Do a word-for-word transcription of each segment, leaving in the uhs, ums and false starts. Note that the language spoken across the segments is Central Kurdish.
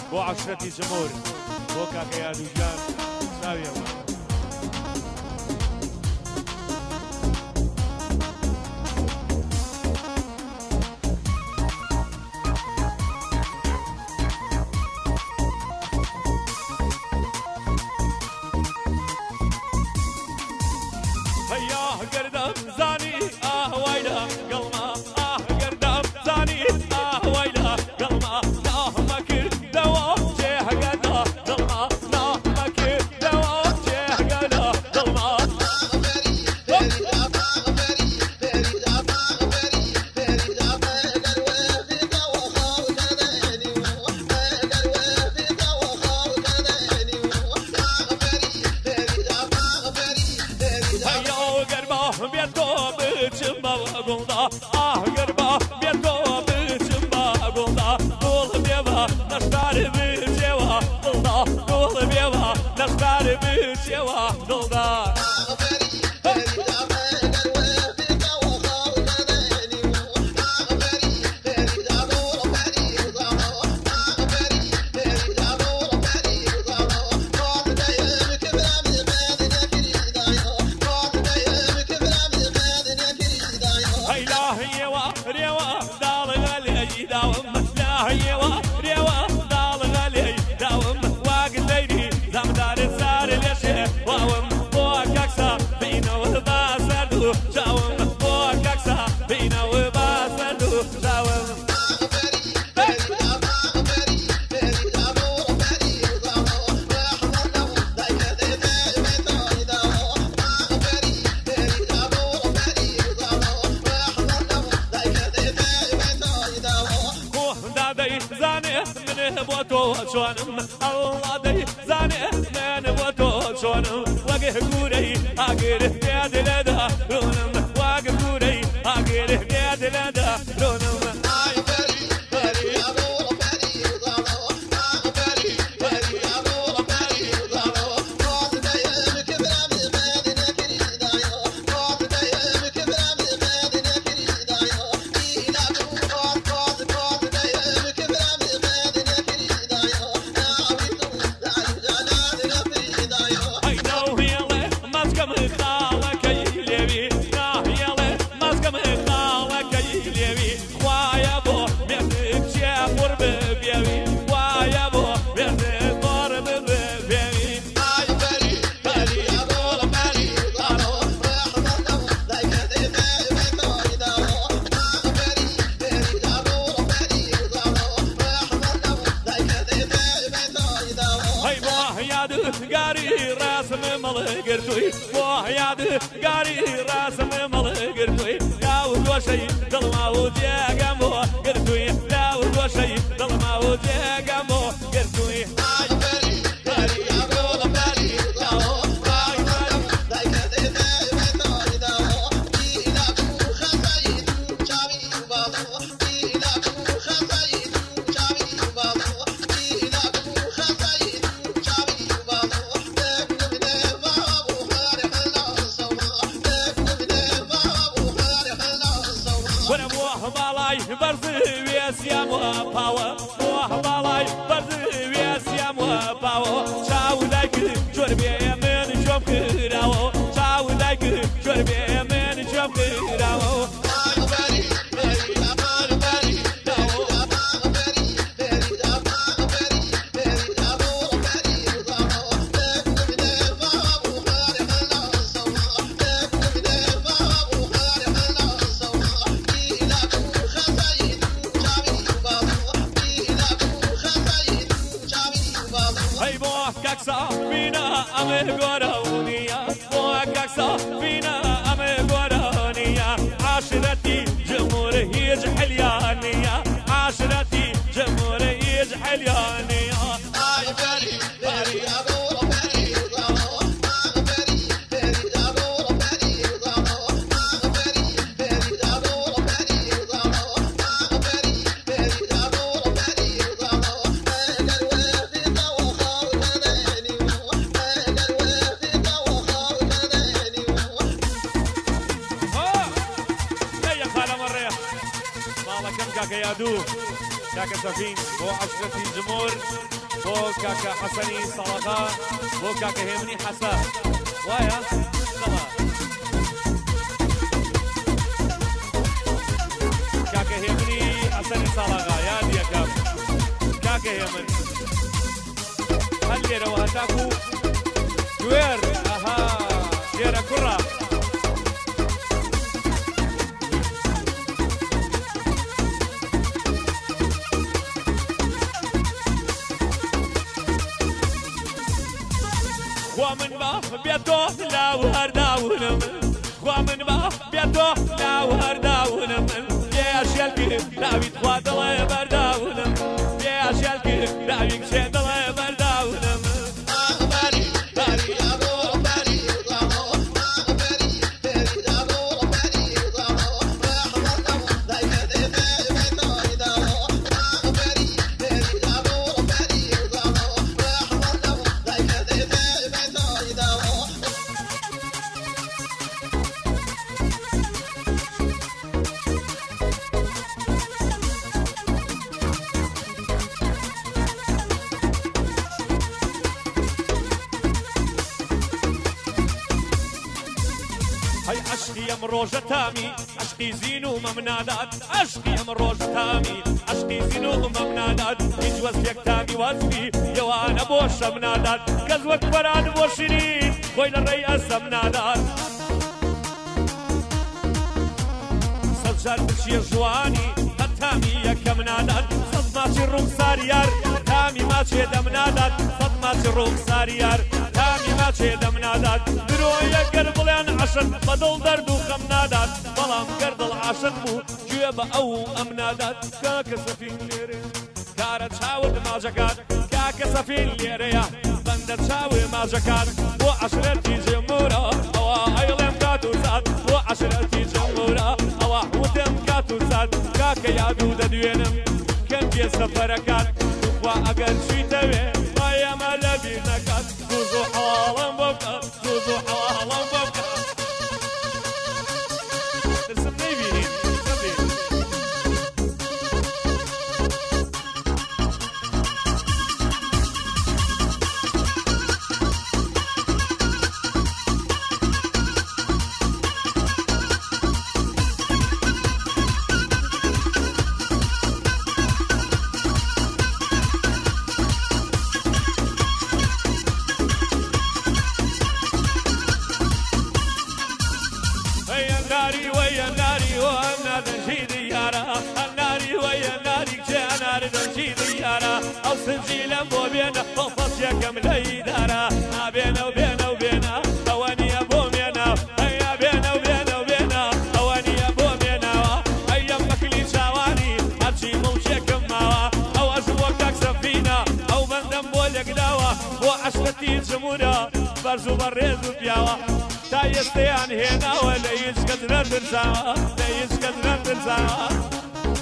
بۆ عەشرەتی جمهور بۆ کاکە یادووجان چاویەوە هيا قردم زاني اه ويلا قلما اه قردم زاني اه ويلا قلما لا مكر دوا جيه قدا قلما لا مكر دوا جيه قدا قلما بيتكو بتشمبا وقولدا اه قربا بيتكو بتشمبا وقولدا قول بيبا نشتار بتشوا قولدا قول بيبا نشتار بتشوا قولدا بوتو شونم الله دي زاني من بوتو شونم واقف كوري اقر بيد لدا رونم واقف كوري اقر بيد لدا رونم قاري راسم ملقرتوي وحياد قاري راسم ملقرتوي لا وشي ظلما وديا قمو قرتوي لا وشي ظلما وديا قمو قرتوي برزي ويسيام وباو وحبالاي برزي ويسيام وباو شاو دايك جربي من شوف كراو شاو دايك جربي من شوف كراو فينا أمي قرونيا وكاك فينا أمي قرونيا عشرتي جمهورية حليانية عشرتي جمهورية حليانية آي بري بري كاكا يادو كاكا سفين بو عشرة جمهور بۆ کاکە حەسەنی سەڵەغا بۆ کاکە هێمنی حەسە وایە دڵە کاکە هێمنی حەسەنی سەڵەغا یاد یەکەم کاکە هێمن هەل لێرەوە هەتاکو دوێر ئەها لێرە کوڕە خوا من با بێتۆ لاو هەرداونم خوا من با بێتۆ لاو هەرداونم پێشێل کرد لاویت خوا دڵێ بەرداونم پێشێل کرد لاوی کشێ دڵێ بەرداونم عشقي ام روجة تامي عشقي زينو ممنادات عشقي ام روجة تامي عشقي زينو ممنادات يجوز لك تامي واسفي يوانا بوش منادات كزوك بران بوشرين خويل الرئيس منادات سجار بشي جواني تامي يكا منادات صدماتي الروم ساريار تامي ما تشيد منادات صدماتي الروم ساريار تامي ما تشيد منادات برويا قرب لين عشق بدل درد وخم نادات بلام قرد العاشق مو جيب او امنادات كاك سفين ليري كارا تشاود ما جكات كاك سفين ليري بند تشاوي ما جكات وعشرتي جمورة او ايلم كاتو سات وعشرتي جمورة او وتم كاتو سات كاك يا دودة دوينم كم في سفركات واقل شي توي ما يمل بينكات زوزو حوالا بوكات زوزو حوالا بوكات ترسم نيبيني ترسم أو سجيلا بوبينا وفص يكم ليدارا بينا وبينا وبينا أواني أبو مينا هيا بينا وبينا وبينا أواني أبو مينا أيام مكلي شواني أرشي موشيكم ماوا أو أزوكك سفينة أو بندم بولك داوا وعشرتي جمورة برزو بريز وبياوا تا يستيان هنا ولا يسكتنا ترساوا لا يسكتنا ترساوا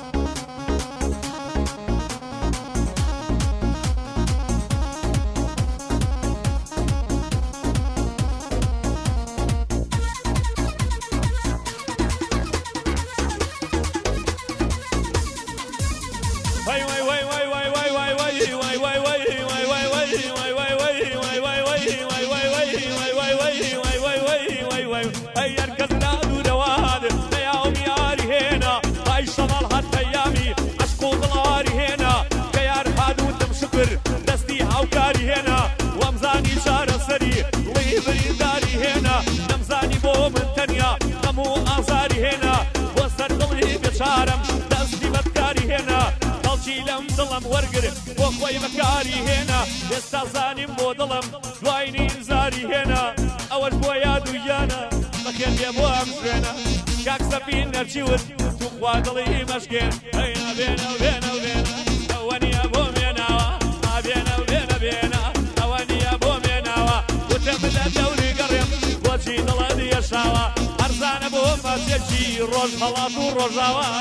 دستي هاوكاري هنا وامزاني شار سري ويبري داري هنا نمزاني بو من تنيا نمو آزاري هنا وسر ضلي بشارم دستي مبكاري هنا طلشي لم ظلم ورقر وخوي مكاري هنا يستازاني بو ظلم دوايني انزاري هنا اول بويا دويانا بخير بيبو امشوينا كاك سفين نرشيوت تخوا ضلي مشكين هينا بينا وبينا وبينا اواني ابو مينا بينا وبينا بينا اواني ابو ميناوا وتملا دوري قريم وجي ضلدي يشاوا ارزان ابو ما تجي روج خلاص وروجاوا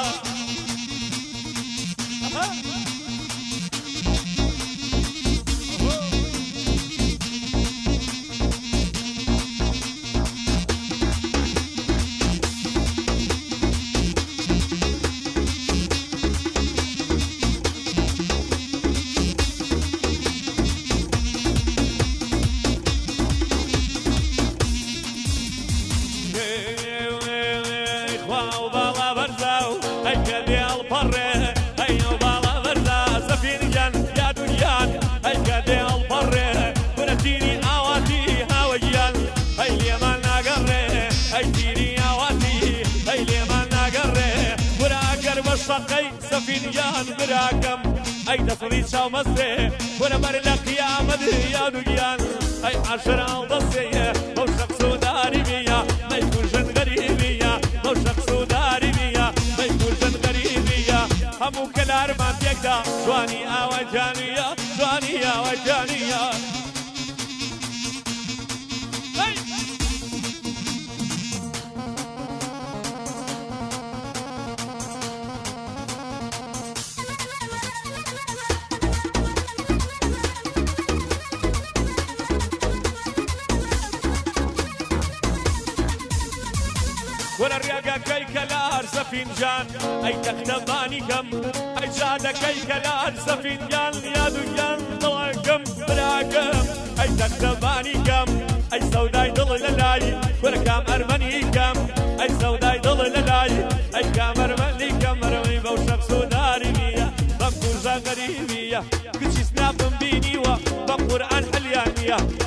شقي سفينيان براكم أي تصريد شاو مصري ولا بر القيامة يا دجيان أي عشرة وضسية موشق سوداري بيا ما يكون جن غريبية موشق سوداري بيا ما يكون جن غريبية همو كلار ما تيكدا جواني آوجانية جواني آوجانية ولا الرياقة كي كلار سفينجان أي تختباني كم أي جادة كي كلار سفينجان يا دجان ضلعكم براكم أي تختباني كم أي سوداي ضل للاي ولا كام أرمني كم أي سوداي ضل للاي أي كام أرمني كم أرمي بوشق سوداري بيا بمكوزا غريبية كتشي سناب بيني وبقرآن حليانية